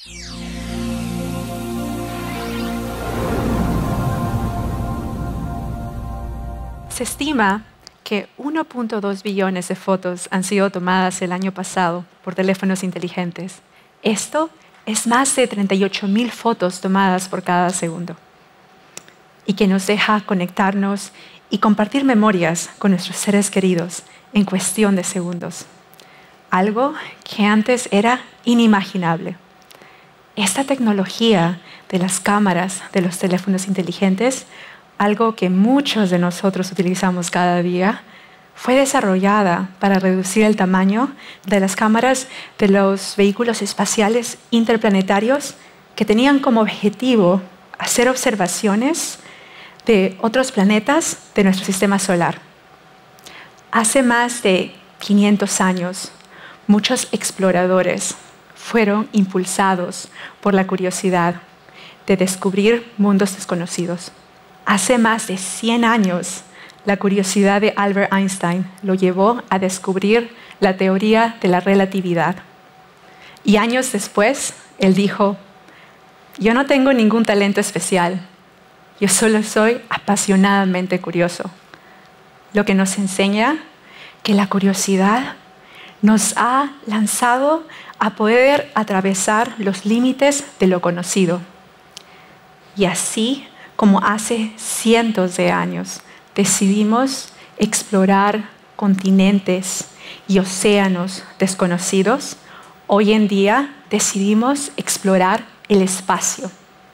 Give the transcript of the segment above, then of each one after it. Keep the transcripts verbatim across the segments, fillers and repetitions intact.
Se estima que uno punto dos billones de fotos han sido tomadas el año pasado por teléfonos inteligentes. Esto es más de treinta y ocho mil fotos tomadas por cada segundo, y que nos deja conectarnos y compartir memorias con nuestros seres queridos en cuestión de segundos. Algo que antes era inimaginable. Esta tecnología de las cámaras de los teléfonos inteligentes, algo que muchos de nosotros utilizamos cada día, fue desarrollada para reducir el tamaño de las cámaras de los vehículos espaciales interplanetarios que tenían como objetivo hacer observaciones de otros planetas de nuestro sistema solar. Hace más de quinientos años, muchos exploradores fueron impulsados por la curiosidad de descubrir mundos desconocidos. Hace más de cien años, la curiosidad de Albert Einstein lo llevó a descubrir la teoría de la relatividad. Y años después, él dijo, yo no tengo ningún talento especial, yo solo soy apasionadamente curioso. Lo que nos enseña que la curiosidad nos ha lanzado a poder atravesar los límites de lo conocido. Y así como hace cientos de años decidimos explorar continentes y océanos desconocidos, hoy en día decidimos explorar el espacio.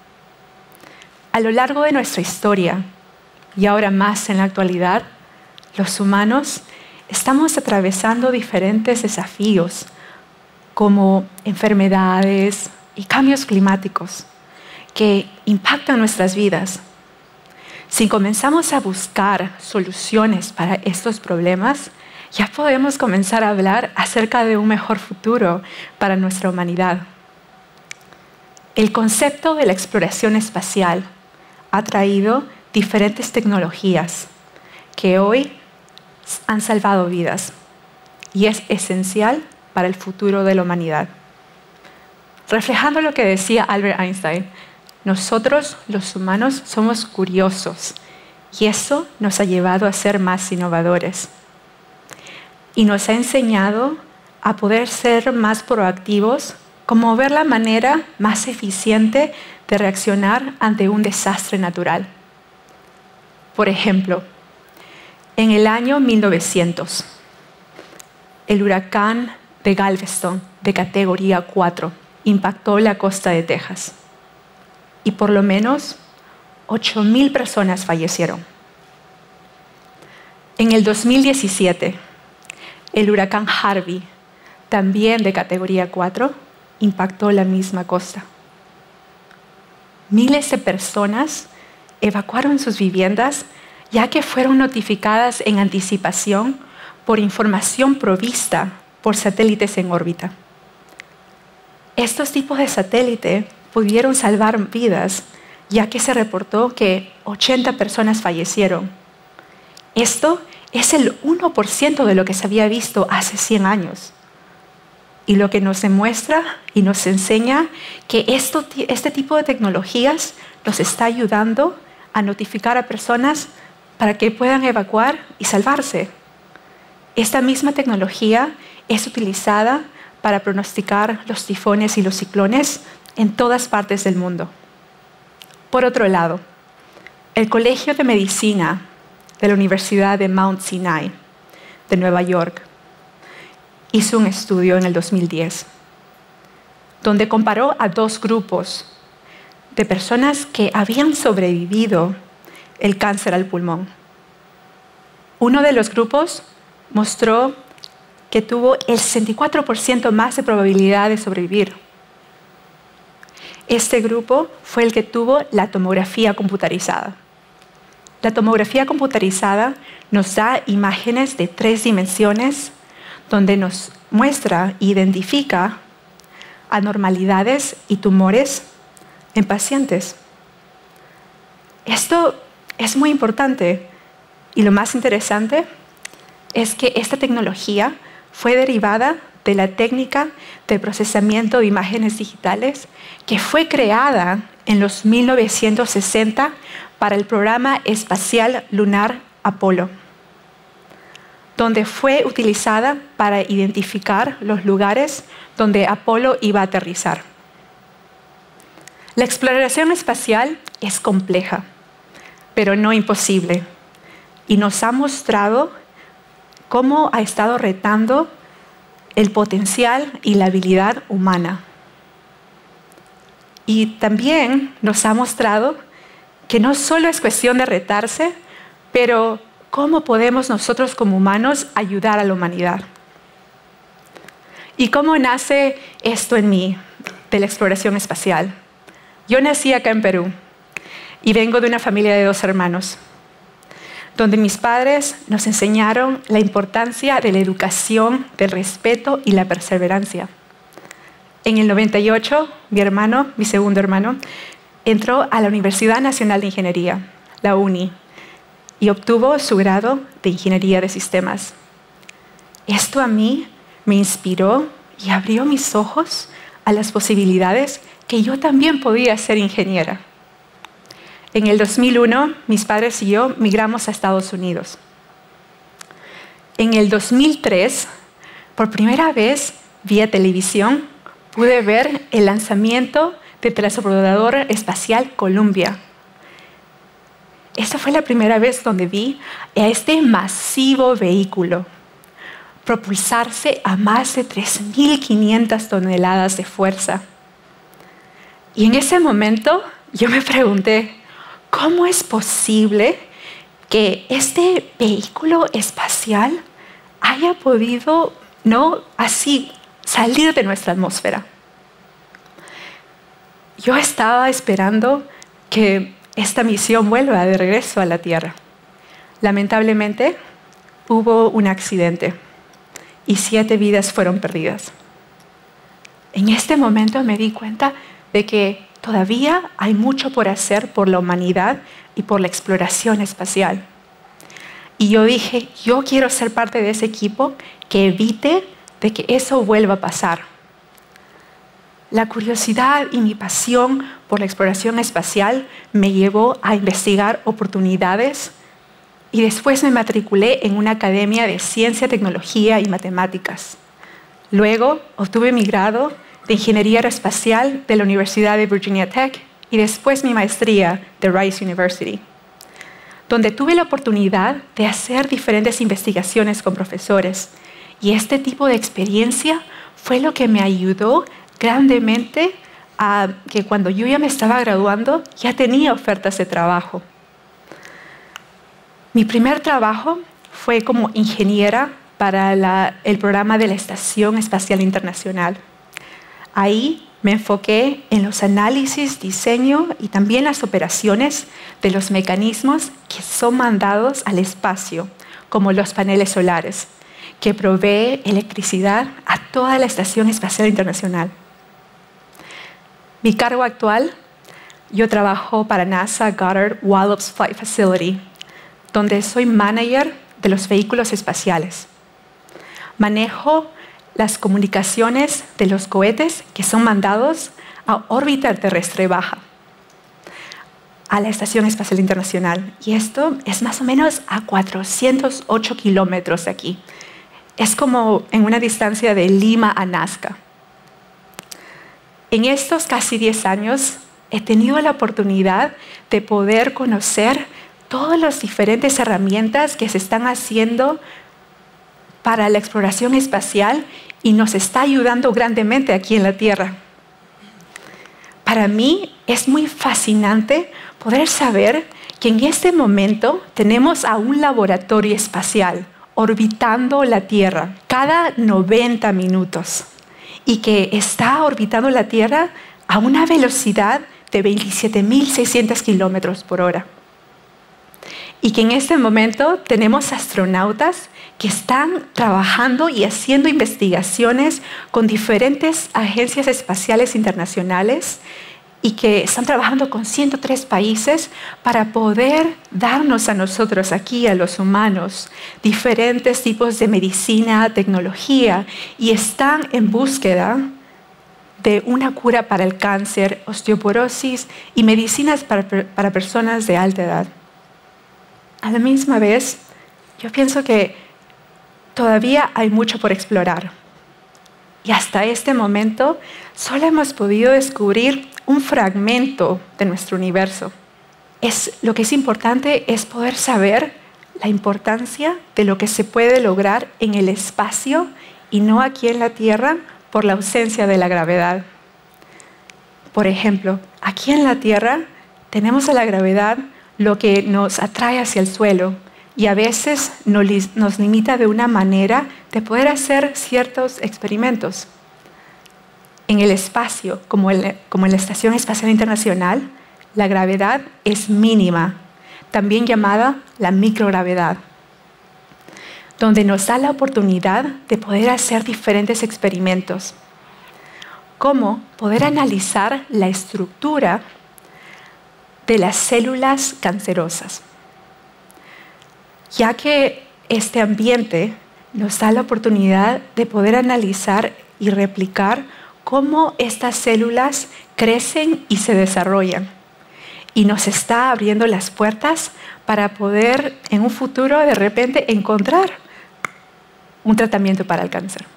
A lo largo de nuestra historia, y ahora más en la actualidad, los humanos estamos atravesando diferentes desafíos como enfermedades y cambios climáticos que impactan nuestras vidas. Si comenzamos a buscar soluciones para estos problemas, ya podemos comenzar a hablar acerca de un mejor futuro para nuestra humanidad. El concepto de la exploración espacial ha traído diferentes tecnologías que hoy han salvado vidas y es esencial para el futuro de la humanidad. Reflejando lo que decía Albert Einstein, nosotros los humanos somos curiosos y eso nos ha llevado a ser más innovadores y nos ha enseñado a poder ser más proactivos, como ver la manera más eficiente de reaccionar ante un desastre natural. Por ejemplo, en el año mil novecientos, el huracán de Galveston, de categoría cuatro, impactó la costa de Texas y por lo menos ocho mil personas fallecieron. En el dos mil diecisiete, el huracán Harvey, también de categoría cuatro, impactó la misma costa. Miles de personas evacuaron sus viviendas ya que fueron notificadas en anticipación por información provista por satélites en órbita. Estos tipos de satélite pudieron salvar vidas, ya que se reportó que ochenta personas fallecieron. Esto es el uno por ciento de lo que se había visto hace cien años. Y lo que nos demuestra y nos enseña que esto, este tipo de tecnologías nos está ayudando a notificar a personas para que puedan evacuar y salvarse. Esta misma tecnología es utilizada para pronosticar los tifones y los ciclones en todas partes del mundo. Por otro lado, el Colegio de Medicina de la Universidad de Mount Sinai de Nueva York hizo un estudio en el dos mil diez donde comparó a dos grupos de personas que habían sobrevivido el cáncer al pulmón. Uno de los grupos mostró que tuvo el sesenta y cuatro por ciento más de probabilidad de sobrevivir. Este grupo fue el que tuvo la tomografía computarizada. La tomografía computarizada nos da imágenes de tres dimensiones donde nos muestra e identifica anormalidades y tumores en pacientes. Esto es muy importante y lo más interesante es que esta tecnología fue derivada de la técnica de procesamiento de imágenes digitales que fue creada en los mil novecientos sesenta para el programa espacial lunar Apolo, donde fue utilizada para identificar los lugares donde Apolo iba a aterrizar. La exploración espacial es compleja, pero no imposible, y nos ha mostrado cómo ha estado retando el potencial y la habilidad humana. Y también nos ha mostrado que no solo es cuestión de retarse, pero cómo podemos nosotros como humanos ayudar a la humanidad. ¿Y cómo nace esto en mí de la exploración espacial? Yo nací acá en Perú y vengo de una familia de dos hermanos, donde mis padres nos enseñaron la importancia de la educación, del respeto y la perseverancia. En el noventa y ocho, mi hermano, mi segundo hermano, entró a la Universidad Nacional de Ingeniería, la UNI, y obtuvo su grado de Ingeniería de Sistemas. Esto a mí me inspiró y abrió mis ojos a las posibilidades que yo también podía ser ingeniera. En el dos mil uno, mis padres y yo migramos a Estados Unidos. En el dos mil tres, por primera vez, vía televisión, pude ver el lanzamiento del transbordador espacial Columbia. Esta fue la primera vez donde vi a este masivo vehículo propulsarse a más de tres mil quinientas toneladas de fuerza. Y en ese momento yo me pregunté, ¿cómo es posible que este vehículo espacial haya podido, no así, salir de nuestra atmósfera? Yo estaba esperando que esta misión vuelva de regreso a la Tierra. Lamentablemente, hubo un accidente y siete vidas fueron perdidas. En este momento me di cuenta de que todavía hay mucho por hacer por la humanidad y por la exploración espacial. Y yo dije, yo quiero ser parte de ese equipo que evite de que eso vuelva a pasar. La curiosidad y mi pasión por la exploración espacial me llevó a investigar oportunidades y después me matriculé en una academia de ciencia, tecnología y matemáticas. Luego obtuve mi grado de Ingeniería Aeroespacial de la Universidad de Virginia Tech y después mi maestría de Rice University, donde tuve la oportunidad de hacer diferentes investigaciones con profesores. Y este tipo de experiencia fue lo que me ayudó grandemente a que cuando yo ya me estaba graduando, ya tenía ofertas de trabajo. Mi primer trabajo fue como ingeniera para la, el programa de la Estación Espacial Internacional. Ahí me enfoqué en los análisis, diseño y también las operaciones de los mecanismos que son mandados al espacio, como los paneles solares, que provee electricidad a toda la Estación Espacial Internacional. Mi cargo actual, yo trabajo para NASA Goddard Wallops Flight Facility, donde soy manager de los vehículos espaciales. Manejo las comunicaciones de los cohetes que son mandados a órbita terrestre baja, a la Estación Espacial Internacional. Y esto es más o menos a cuatrocientos ocho kilómetros de aquí. Es como en una distancia de Lima a Nazca. En estos casi diez años he tenido la oportunidad de poder conocer todas las diferentes herramientas que se están haciendo para la exploración espacial y nos está ayudando grandemente aquí en la Tierra. Para mí es muy fascinante poder saber que en este momento tenemos a un laboratorio espacial orbitando la Tierra cada noventa minutos y que está orbitando la Tierra a una velocidad de veintisiete mil seiscientos kilómetros por hora. Y que en este momento tenemos astronautas que están trabajando y haciendo investigaciones con diferentes agencias espaciales internacionales y que están trabajando con ciento tres países para poder darnos a nosotros aquí, a los humanos, diferentes tipos de medicina, tecnología, y están en búsqueda de una cura para el cáncer, osteoporosis y medicinas para, para personas de alta edad. A la misma vez, yo pienso que todavía hay mucho por explorar. Y hasta este momento solo hemos podido descubrir un fragmento de nuestro universo. Es, lo que es importante es poder saber la importancia de lo que se puede lograr en el espacio y no aquí en la Tierra por la ausencia de la gravedad. Por ejemplo, aquí en la Tierra tenemos a la gravedad lo que nos atrae hacia el suelo y a veces nos limita de una manera de poder hacer ciertos experimentos. En el espacio, como en, como en la Estación Espacial Internacional, la gravedad es mínima, también llamada la microgravedad, donde nos da la oportunidad de poder hacer diferentes experimentos, como poder analizar la estructura de las células cancerosas, ya que este ambiente nos da la oportunidad de poder analizar y replicar cómo estas células crecen y se desarrollan. Y nos está abriendo las puertas para poder en un futuro de repente encontrar un tratamiento para el cáncer.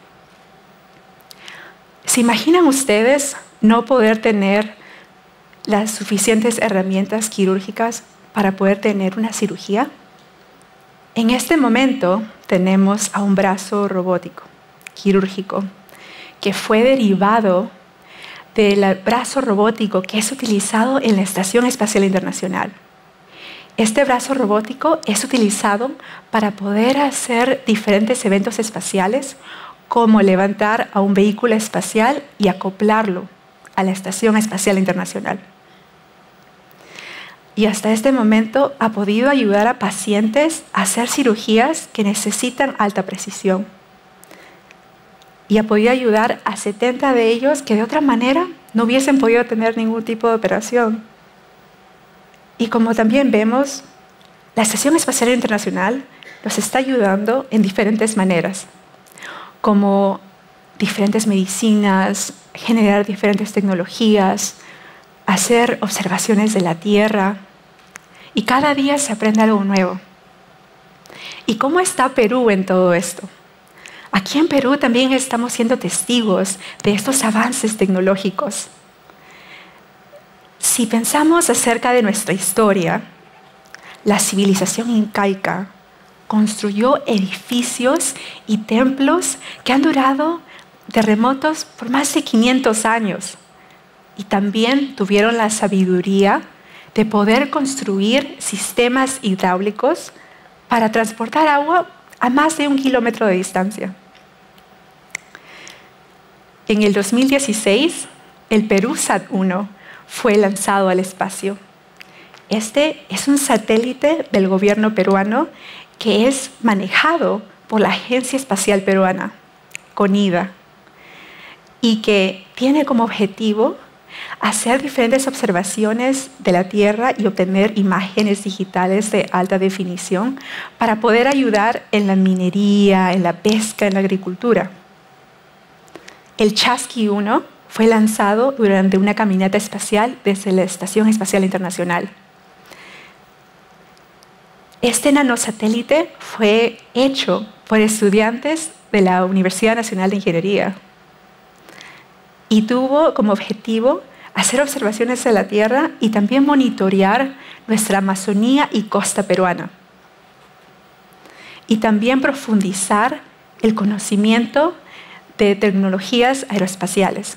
¿Se imaginan ustedes no poder tener las suficientes herramientas quirúrgicas para poder tener una cirugía? En este momento tenemos a un brazo robótico, quirúrgico, que fue derivado del brazo robótico que es utilizado en la Estación Espacial Internacional. Este brazo robótico es utilizado para poder hacer diferentes eventos espaciales, como levantar a un vehículo espacial y acoplarlo a la Estación Espacial Internacional. Y hasta este momento ha podido ayudar a pacientes a hacer cirugías que necesitan alta precisión. Y ha podido ayudar a setenta de ellos que de otra manera no hubiesen podido tener ningún tipo de operación. Y como también vemos, la Estación Espacial Internacional nos está ayudando en diferentes maneras, como diferentes medicinas, generar diferentes tecnologías, hacer observaciones de la Tierra, y cada día se aprende algo nuevo. ¿Y cómo está Perú en todo esto? Aquí en Perú también estamos siendo testigos de estos avances tecnológicos. Si pensamos acerca de nuestra historia, la civilización incaica construyó edificios y templos que han durado de remotos por más de quinientos años. Y también tuvieron la sabiduría de poder construir sistemas hidráulicos para transportar agua a más de un kilómetro de distancia. En el dos mil dieciséis, el PeruSat uno fue lanzado al espacio. Este es un satélite del gobierno peruano que es manejado por la Agencia Espacial Peruana, CONIDA, y que tiene como objetivo hacer diferentes observaciones de la Tierra y obtener imágenes digitales de alta definición para poder ayudar en la minería, en la pesca, en la agricultura. El Chasqui uno fue lanzado durante una caminata espacial desde la Estación Espacial Internacional. Este nanosatélite fue hecho por estudiantes de la Universidad Nacional de Ingeniería y tuvo como objetivo hacer observaciones de la Tierra y también monitorear nuestra Amazonía y costa peruana. Y también profundizar el conocimiento de tecnologías aeroespaciales.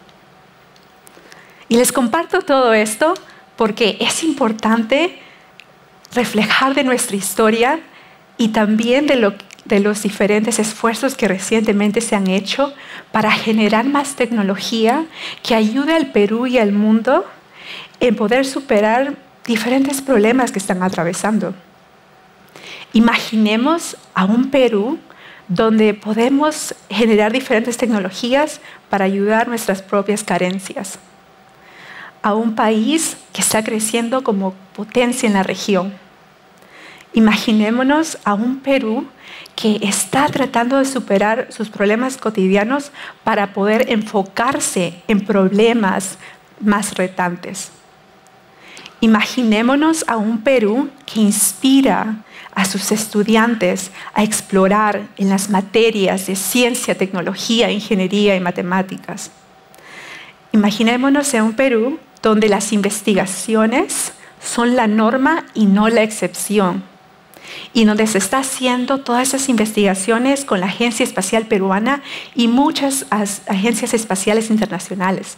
Y les comparto todo esto porque es importante reflejar de nuestra historia y también de, lo, de los diferentes esfuerzos que recientemente se han hecho para generar más tecnología que ayude al Perú y al mundo en poder superar diferentes problemas que están atravesando. Imaginemos a un Perú donde podemos generar diferentes tecnologías para ayudar nuestras propias carencias. a un país que está creciendo como potencia en la región. Imaginémonos a un Perú que está tratando de superar sus problemas cotidianos para poder enfocarse en problemas más retantes. Imaginémonos a un Perú que inspira a sus estudiantes a explorar en las materias de ciencia, tecnología, ingeniería y matemáticas. Imaginémonos a un Perú donde las investigaciones son la norma y no la excepción, y donde se está haciendo todas esas investigaciones con la Agencia Espacial Peruana y muchas agencias espaciales internacionales.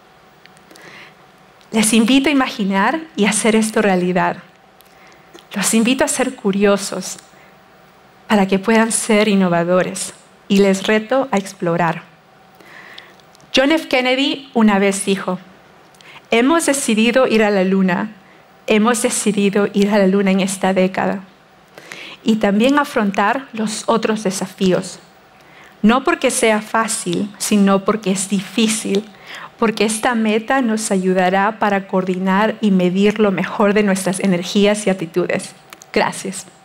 Les invito a imaginar y hacer esto realidad. Los invito a ser curiosos para que puedan ser innovadores y les reto a explorar. John F. Kennedy una vez dijo: hemos decidido ir a la luna, hemos decidido ir a la luna en esta década y también afrontar los otros desafíos. No porque sea fácil, sino porque es difícil, porque esta meta nos ayudará para coordinar y medir lo mejor de nuestras energías y actitudes. Gracias.